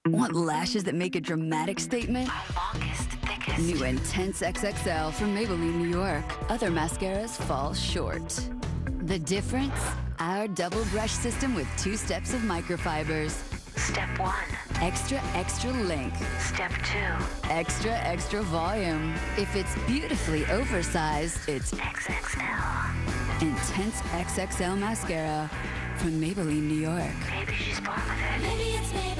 Want lashes that make a dramatic statement? Our longest, thickest. New Intense XXL from Maybelline, New York. Other mascaras fall short. The difference? Our double brush system with 2 steps of microfibers. Step 1. Extra length. Step 2. Extra volume. If it's beautifully oversized, it's XXL. Intense XXL mascara from Maybelline, New York. Maybe she's born with it. Maybe it's me.